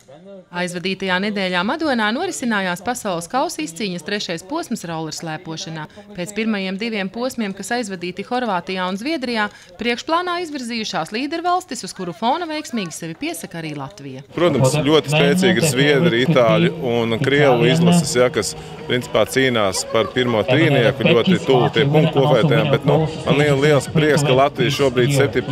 Aizvadītajā nedēļā Madonā norisinājās pasaules kausa izcīņas 3. posms rollerslēpošanā. Pēc pirmajiem 2 posmiem, kas aizvadīti Horvātijā un Zviedrijā, priekšplānā izvirzījušās līdervalstis, uz kuru fona veiksmīgi sevi piesaka arī Latvija. Protams, ļoti spēcīgi ir Zviedri, Itāļi un Krievu izlases, kas principā cīnās par pirmo trīnieku, ļoti tuvu tie punktu kopvērtējiem, bet man liels prieks, ka Latvija šobrīd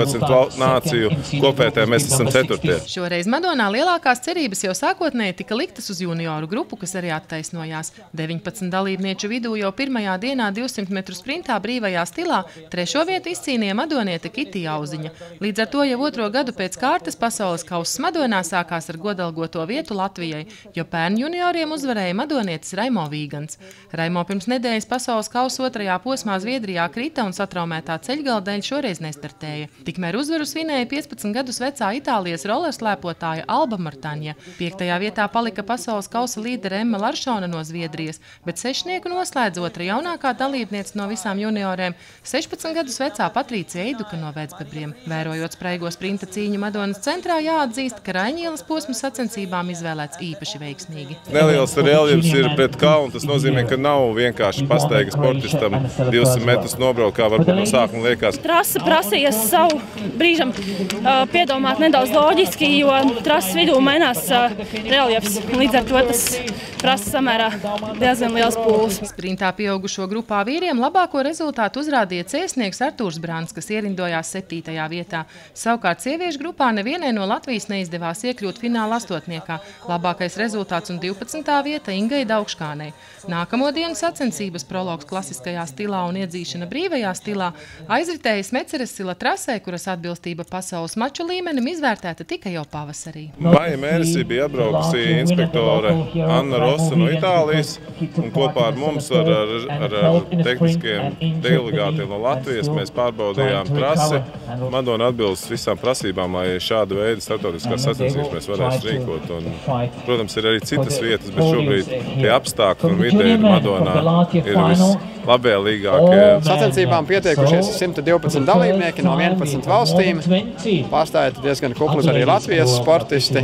17 nāciju kopvērtējiem mēs esam 4. Šoreiz Madonā lielākās cerības jau sākotnēji tika liktas uz junioru grupu, kas arī attaisnojās. 19 dalībnieču vidū jau pirmajā dienā 200 metru sprintā brīvajā stilā 3. vietu izcīnīja madoniete Kiti Jauziņa. Līdz ar to jau 2. gadu pēc kārtas pasaules kauss Madonā sākās ar godalgoto vietu Latvijai, jo pērn junioriem uzvarēja madonietis Raimo Vīgants. Raimo pirms nedēļas pasaules kausa 2. posmā Zviedrijā krita un satraumētā ceļgala dēļ šoreiz nestartēja. Tikmēr uzvaru svinēja 15 gadus vecā Itālijas rollerslēpotāja Alba Martaņa. 5. vietā palika pasaules kausa līdere Emma Laršona no Zviedrijas, bet sešnieku noslēdz otra jaunākā dalībniece no visām juniorēm – 16 gadus vecā Patricija Eiduka no Vecbebriem. Vērojot spraigo sprinta cīņu Madonas centrā, jāatzīst, ka Raņielas posma sacensībām izvēlēts īpaši veiksmīgi. Neliels reljefs ir pret kalnu, tas nozīmē, ka nav vienkārši pasteiga sportistam 200 metrus nobraukt, kā varbūt no sākuma liekas. Trasa prasījies savu brīžam piedomāt nedaudz loģiski, jo trases vidū mainās reljefs. Līdz ar to tas prasa samērā diezgan liels pūles. Sprintā pieaugušo grupā vīriem labāko rezultātu uzrādīja cēsnieks Artūrs Brants, kas ierindojās 7. vietā. Savukārt sieviešu grupā nevienai no Latvijas neizdevās iekļūt fināla 8. Labākais rezultāts un 12. vieta Ingai Daugškānei. Nākamo dienu sacensības prologs klasiskajā stilā un iedzīšana brīvajā stilā aizritēja Smeceres sila trasē, kuras atbilstība pasaules maču līmenim izvērtēta tikai jau pavasarī. Maija mēnesī bija atbraukusi inspektore Anna Rosa no Itālijas, un kopā ar mums, ar tehniskiem delegātiem no Latvijas, mēs pārbaudījām trasi. Madona atbilst visām prasībām, lai šādu veidu starptautiskās sacensības mēs varētu rīkot. Un, protams, ir arī citas vietas, bet šobrīd tie apstākļi un vide ir Madonā ir vislabvēlīgākie. Sacensībām pieteikušies 112 dalībnieki no 11 valstīm. Pārstāja diezgan kuplis arī Latvijas sportisti.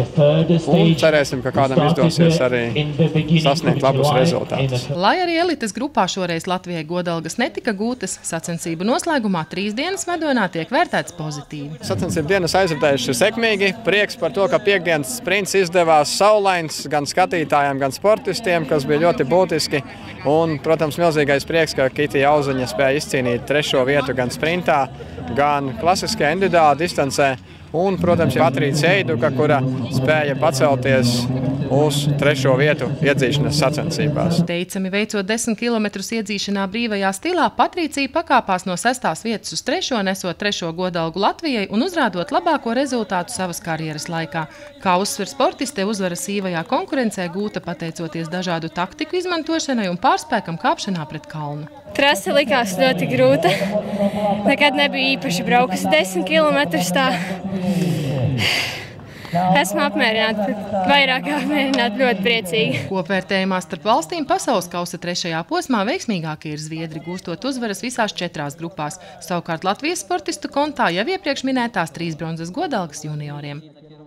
Un cerēsim, ka kādam izdosies arī sasniegt labus rezultātus. Lai arī elites grupā šoreiz Latvijai godalgas netika gūtas, sacensību noslēgumā 3 dienas Madonā tiek vērtēts pozitīvi. Sacensību dienas aizritējuši sekmīgi. Prieks par to, ka piekdienas sprints izdevās saulains gan skatītājiem, gan sportistiem, kas bija ļoti būtiski. Un, protams, milzīgais prieks, ka Kiti Jauziņa spēja izcīnīt 3. vietu gan sprintā, gan klasiskajā individuālā distancē. Un, protams, Patricija Eiduka, kura spēja pacelties uz 3. vietu iedzīšanas sacensībās. Teicami veicot 10 km iedzīšanā brīvajā stilā, Patricija pakāpās no 6. vietas uz 3., nesot 3. godalgu Latvijai un uzrādot labāko rezultātu savas karjeras laikā. Kā uzsver sportiste, uzvara sīvajā konkurencē gūta pateicoties dažādu taktiku izmantošanai un pārspēkam kāpšanā pret kalnu. Trase likās ļoti grūta. Nekad nebija īpaši braukusi 10 km tā. Esmu apmierināta, vairāk apmierināta, ļoti priecīga. Kopvērtējumā starp valstīm pasaules kausa 3. posmā veiksmīgākie ir Zviedri, gūstot uzvaras visās 4 grupās. Savukārt Latvijas sportistu kontā jau iepriekš minētās 3 bronzas godalgas junioriem.